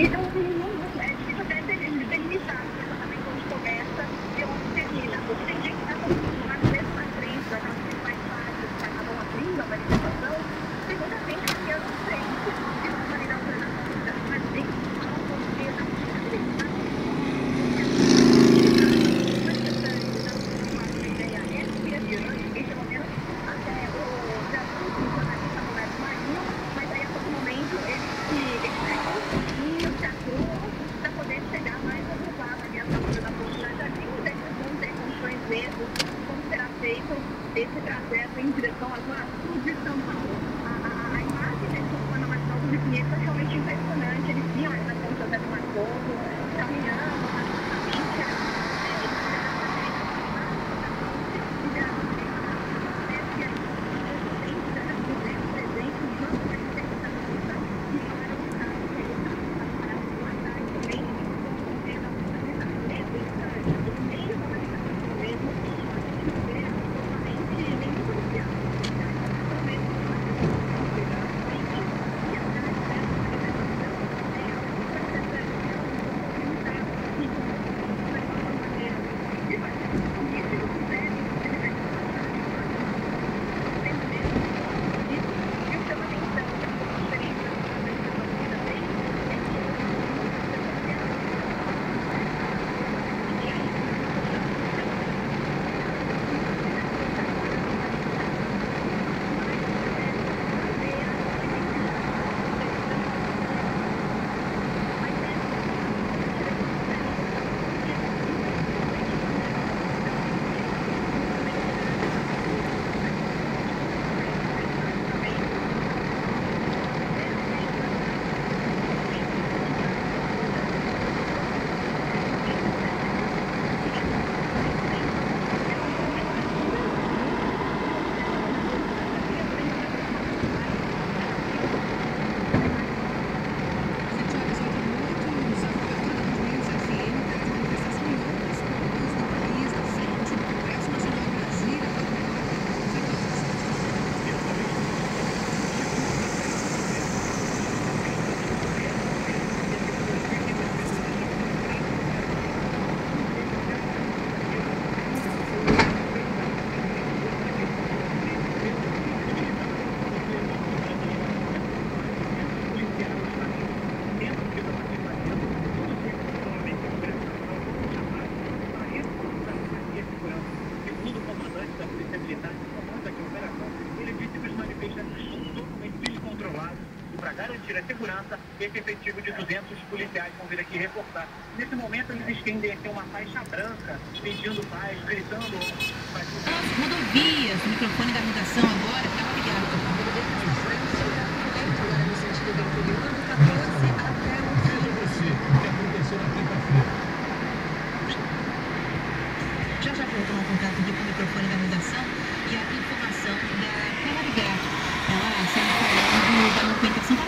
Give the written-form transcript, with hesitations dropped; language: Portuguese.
Então, é difícil até delimitar exatamente onde começa e onde termina. Porque tem gente que está acostumada mesmo na frente, daquelas principais fases que acabam abrindo a manifestação. Tem muita gente que quer não frente e vai validar a ordenação da mas principal porque a possibilidade esse trajeto em direção à Zona Sul de São Paulo. A imagem desse Urbano Marcelo do Pinheiro foi realmente impressionante. Eles vinham aí na Ponte José do Marcelo, caminhando rapidamente. Para garantir a segurança, esse efetivo de 200 policiais vão vir aqui reforçar. Nesse momento, eles estendem aqui uma faixa branca, pedindo paz, gritando. As rodovias, o microfone da redação agora estava ligado. Agora no sentido do interior, do 14 até o 15. O que aconteceu na quinta-feira? Já vou tomar contato aqui com o microfone da redação e a informação da Clara Gato. Ela está falando da movimentação